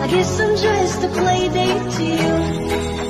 I guess I'm just a play date to you.